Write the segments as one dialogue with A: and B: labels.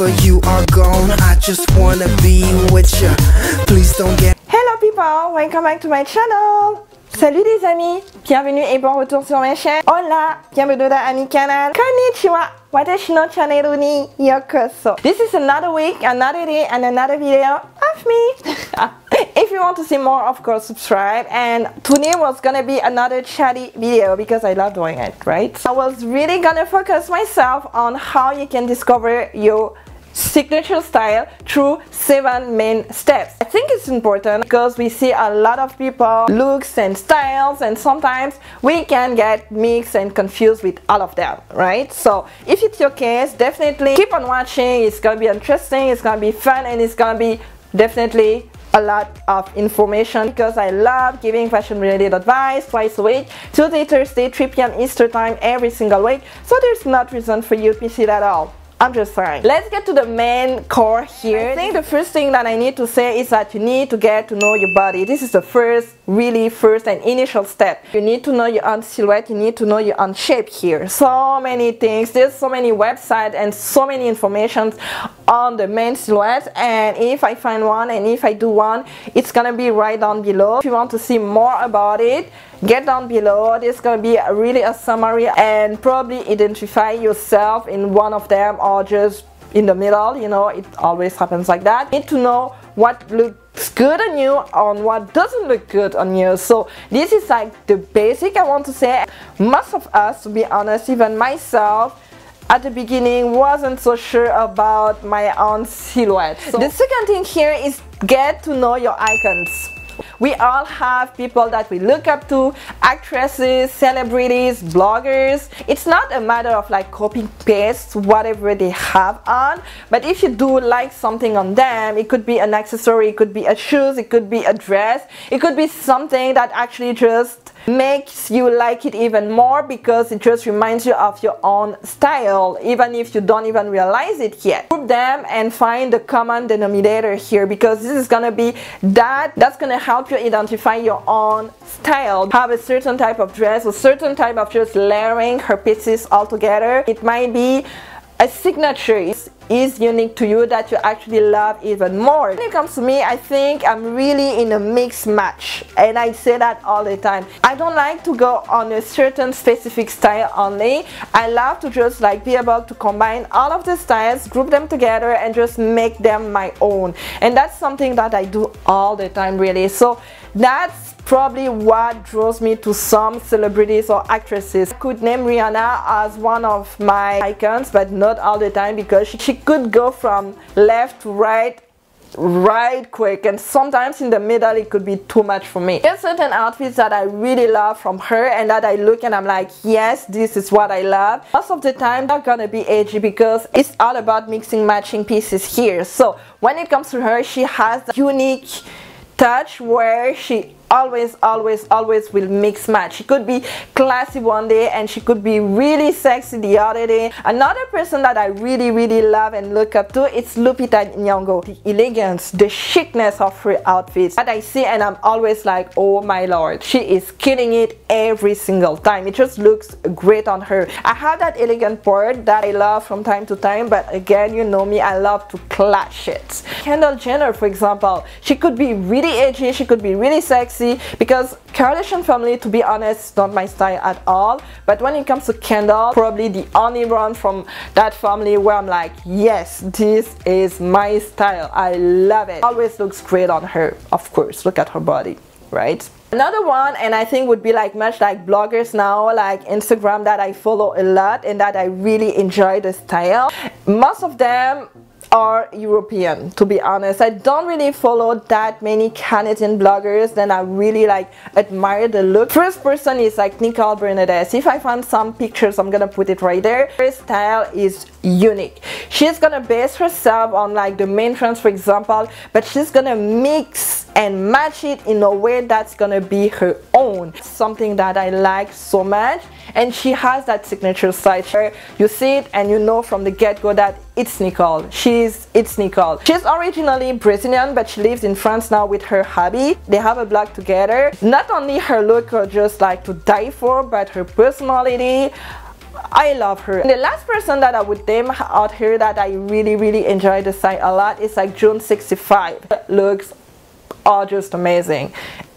A: wherever you are gone, I just wanna be with you. Please don't get.
B: Hello people, welcome back to my channel. Salut les amis, bienvenue et bon retour sur ma chaîne. Hola, bienvenue à mi canal. Konnichiwa, watashi no channel ni yokoso. This is another week, another day and another video of me. If you want to see more, of course subscribe. And today was gonna be another chatty video because I love doing it, right? I was really gonna focus myself on how you can discover your signature style through 7 main steps. I think it's important because we see a lot of people looks and styles, and sometimes we can get mixed and confused with all of them, right? So if it's your case, definitely keep on watching. It's gonna be interesting, it's gonna be fun, and it's gonna be definitely a lot of information because I love giving fashion related advice twice a week, Tuesday, Thursday, 3 p.m. Eastern time every single week. So there's not reason for you to miss it at all. I'm just saying. Let's get to the main core here. I think the first thing that I need to say is that you need to get to know your body. This is the first and initial step. You need to know your own silhouette, you need to know your own shape here. So many things, there's so many websites and so many information on the main silhouette, and if I find one and if I do one, it's gonna be right down below. If you want to see more about it, get down below. There's gonna be really a summary and probably identify yourself in one of them or just in the middle. You know, it always happens like that. You need to know what looks good on you and what doesn't look good on you. So this is like the basic. I want to say most of us, to be honest, even myself at the beginning wasn't so sure about my own silhouette. So the second thing here is get to know your icons. We all have people that we look up to, actresses, celebrities, bloggers. It's not a matter of like copy paste whatever they have on, but if you do like something on them, it could be an accessory, it could be a shoes, it could be a dress, it could be something that actually just makes you like it even more because it just reminds you of your own style, even if you don't even realize it yet. Group them and find the common denominator here, because this is gonna be that's gonna help you identify your own style. Have a certain type of dress, a certain type of just layering her pieces all together. It might be a signature is unique to you that you actually love even more. When it comes to me, I think I'm really in a mixed match, and I say that all the time. I don't like to go on a certain specific style only. I love to just like be able to combine all of the styles, group them together and just make them my own, and that's something that I do all the time really. So that's probably what draws me to some celebrities or actresses. I could name Rihanna as one of my icons, but not all the time because she could go from left to right quick, and sometimes in the middle it could be too much for me. There's certain outfits that I really love from her and that I look and I'm like, yes, this is what I love. Most of the time they're gonna be edgy because it's all about mixing matching pieces here. So when it comes to her, she has the unique touch where she always will mix match. She could be classy one day and she could be really sexy the other day. Another person that I really love and look up to, it's Lupita Nyong'o. The elegance, the chicness of her outfits that I see and I'm always like, oh my lord, she is killing it every single time. It just looks great on her. I have that elegant part that I love from time to time, but again, you know me, I love to clash it. Kendall Jenner, for example, she could be really edgy, she could be really sexy, because Kardashian family, to be honest, is not my style at all. But when it comes to Kendall, probably the only one from that family where I'm like, yes, this is my style. I love it. Always looks great on her. Of course, look at her body, right? Another one, and I think would be like much like bloggers now, like Instagram, that I follow a lot and that I really enjoy the style. Most of them are European, to be honest. I don't really follow that many Canadian bloggers that I really like admire the look. First person is like Nicole Bernadette. If I find some pictures, I'm gonna put it right there. Her style is unique. She's gonna base herself on like the main trends, for example, but she's gonna mix and match it in a way that's gonna be her own. Something that I like so much, and she has that signature style where you see it and you know from the get-go that it's Nicole. It's Nicole. She's originally Brazilian, but she lives in France now with her hubby. They have a blog together. Not only her look are just like to die for, but her personality, I love her. And the last person that I would name out here that I really enjoy the style a lot is like June65. Looks are just amazing.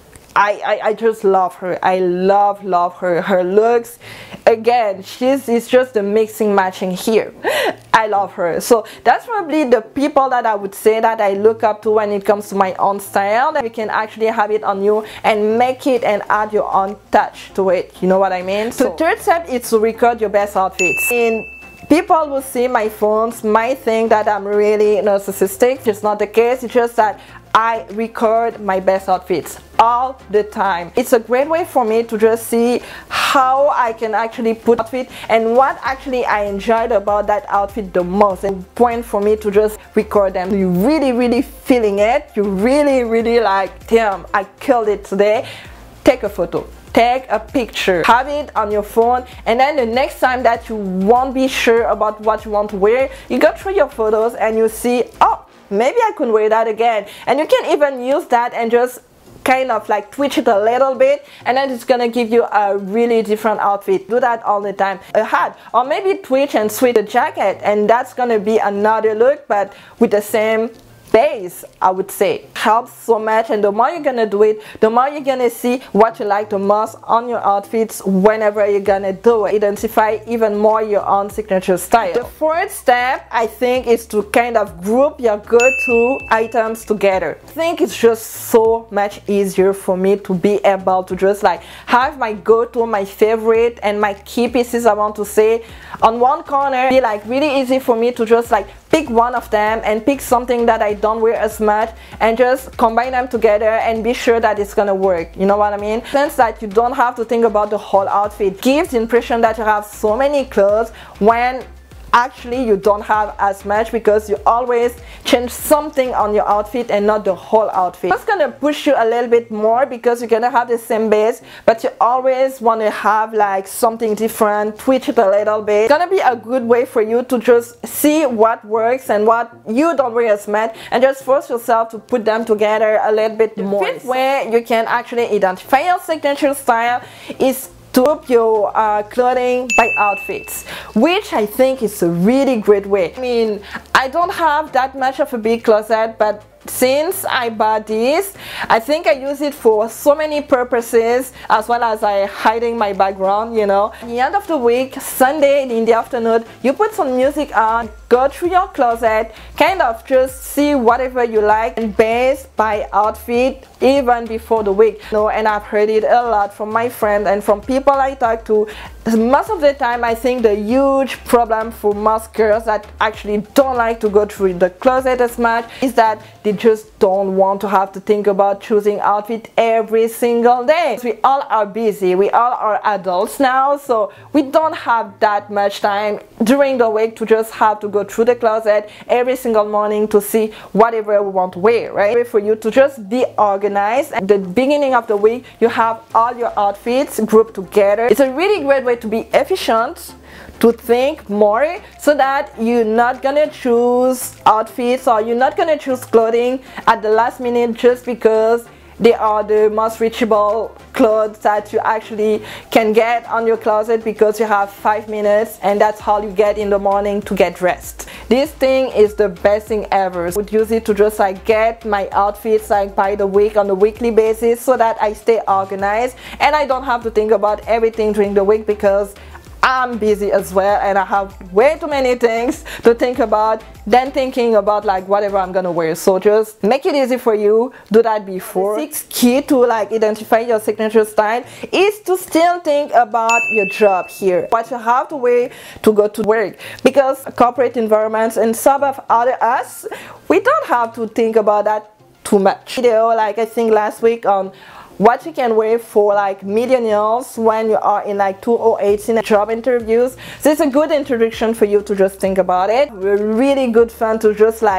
B: I just love her. I love her. Her looks, again, it's just the mixing matching here. I love her. So that's probably the people that I would say that I look up to when it comes to my own style. That you can actually have it on you and make it and add your own touch to it. You know what I mean? So third step is to record your best outfits. People will see my phones might think that I'm really narcissistic. It's not the case. It's just that I record my best outfits all the time. It's a great way for me to just see how I can actually put outfit and what actually I enjoyed about that outfit the most, and point for me to just record them. You really feeling it, you really like, damn, I killed it today. Take a photo, take a picture, have it on your phone, and then the next time that you won't be sure about what you want to wear, you go through your photos and you see, oh, maybe I could wear that again. And you can even use that and just kind of like twitch it a little bit, and then it's gonna give you a really different outfit. Do that all the time. A hat, or maybe twitch and switch the jacket, and that's gonna be another look but with the same base, I would say. Helps so much, and the more you're gonna do it, the more you're gonna see what you like the most on your outfits whenever you're gonna do it. Identify even more your own signature style. The fourth step, I think, is to kind of group your go-to items together. I think it's just so much easier for me to be able to just like have my go-to, my favorite, and my key pieces I want to say on one corner. Be like really easy for me to just like pick one of them and pick something that I don't wear as much and just combine them together and be sure that it's gonna work. You know what I mean? Since that you don't have to think about the whole outfit. Gives the impression that you have so many clothes when actually you don't have as much, because you always change something on your outfit and not the whole outfit. It's gonna push you a little bit more because you're gonna have the same base, but you always want to have like something different, twitch it a little bit. It's gonna be a good way for you to just see what works and what you don't wear as much, and just force yourself to put them together a little bit more. The fifth way you can actually identify your signature style is to group your clothing by outfits, which I think is a really great way. I mean, I don't have that much of a big closet, but since I bought this, I think I use it for so many purposes, as well as hiding my background, you know. At the end of the week, Sunday in the afternoon, you put some music on, go through your closet, kind of just see whatever you like and base by outfit even before the week. You know, and I've heard it a lot from my friends and from people I talk to. Most of the time, I think the huge problem for most girls that actually don't like to go through the closet as much is that they just don't want to have to think about choosing outfit every single day. We all are busy, we all are adults now, so we don't have that much time during the week to just have to go through the closet every single morning to see whatever we want to wear, right? For you to just be organized at the beginning of the week, you have all your outfits grouped together. It's a really great way to be efficient, to think more, so that you're not gonna choose outfits or you're not gonna choose clothing at the last minute just because they are the most reachable clothes that you actually can get on your closet because you have 5 minutes and that's all you get in the morning to get dressed. This thing is the best thing ever. I would use it to just like get my outfits like by the week on a weekly basis so that I stay organized and I don't have to think about everything during the week because I'm busy as well and I have way too many things to think about than thinking about like whatever I'm gonna wear. So just make it easy for you, do that before. The sixth key to like identify your signature style is to still think about your job here, what you have to wear to go to work, because corporate environments and some of other us, we don't have to think about that too much. Video like I think last week on what you can wear for like millennials when you are in like 2018 job interviews. So it's a good introduction for you to just think about it. Really good fun to just like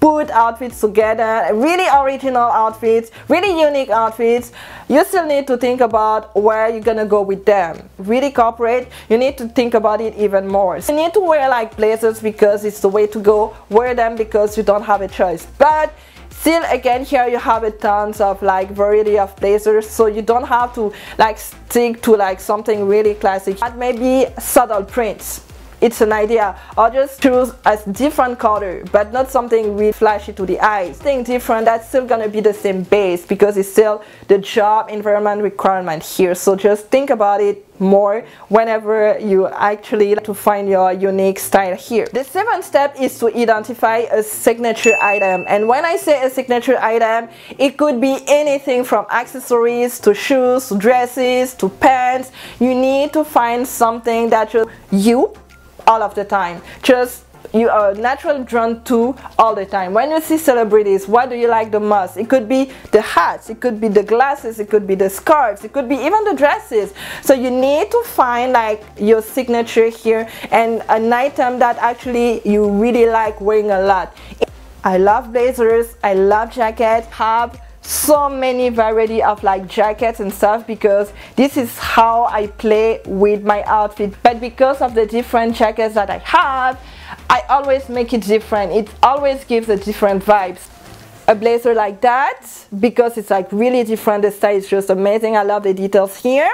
B: put outfits together, really original outfits, really unique outfits, you still need to think about where you're gonna go with them. Really corporate, you need to think about it even more. So you need to wear like blazers because it's the way to go. Wear them because you don't have a choice. But still, again, here you have a tons of like variety of blazers, so you don't have to like stick to like something really classic. But maybe subtle prints. It's an idea, or just choose a different color, but not something really flashy to the eyes. Something different that's still gonna be the same base because it's still the job environment requirement here. So just think about it more whenever you actually like to find your unique style here. The seventh step is to identify a signature item, and when I say a signature item, it could be anything from accessories to shoes to dresses to pants. You need to find something that you all of the time, just you are naturally drawn to all the time. When you see celebrities, what do you like the most? It could be the hats, it could be the glasses, it could be the scarves, it could be even the dresses. So you need to find like your signature here and an item that actually you really like wearing a lot. I love blazers, I love jackets, have so many variety of like jackets and stuff because this is how I play with my outfit. But because of the different jackets that I have, I always make it different. It always gives a different vibes. A blazer like that, because it's like really different, the style is just amazing. I love the details here.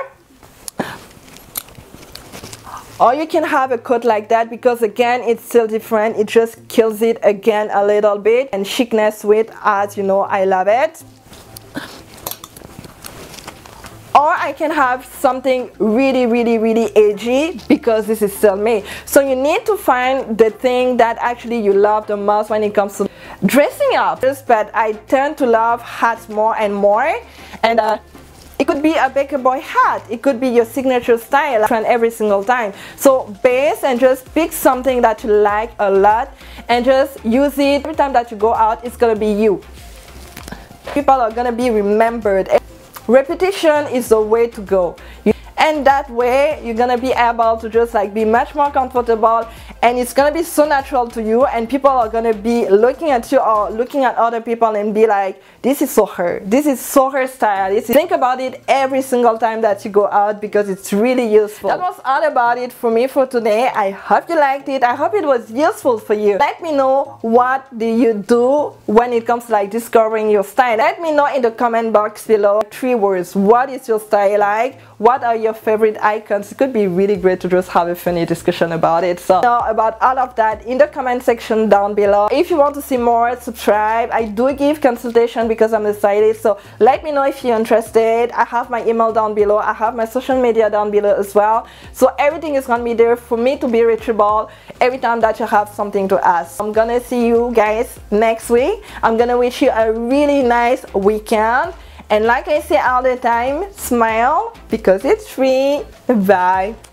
B: Or you can have a coat like that because again it's still different, it just kills it again a little bit, and chicness with, as you know, I love it. Or I can have something really edgy because this is still me. So you need to find the thing that actually you love the most when it comes to dressing up. But I tend to love hats more and more, and it could be a Baker Boy hat, it could be your signature style every single time. So base and just pick something that you like a lot and just use it every time that you go out. It's gonna be you. People are gonna be remembered. Repetition is the way to go, and that way you're gonna be able to just like be much more comfortable, and it's gonna be so natural to you, and people are gonna be looking at you or looking at other people and be like, this is so her, this is so her style. Think about it every single time that you go out because it's really useful. That was all about it for me for today. I hope you liked it. I hope it was useful for you. Let me know, what do you do when it comes to like discovering your style? Let me know in the comment box below. 3 words. What is your style like? What are your favorite icons? It could be really great to just have a funny discussion about it. So know about all of that in the comment section down below. If you want to see more, subscribe. I do give consultation because I'm excited, so let me know if you're interested. I have my email down below, I have my social media down below as well, so everything is gonna be there for me to be reachable every time that you have something to ask. I'm gonna see you guys next week. I'm gonna wish you a really nice weekend, and like I say all the time, smile because it's free. Bye.